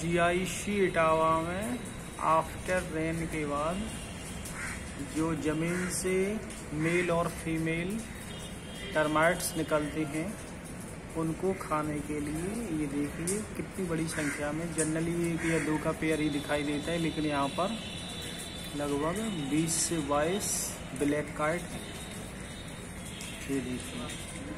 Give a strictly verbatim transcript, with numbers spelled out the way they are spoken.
जियाइशी इटावा में after rain के बाद जो ज़मीन से मेल और फीमेल टर्माइट्स निकलते हैं उनको खाने के लिए ये देखिए कितनी बड़ी संख्या में, जनरली एक या दो का पेयर ही दिखाई देता है, लेकिन यहाँ पर लगभग बीस से बाईस ब्लैक काइट है। ये देखिए।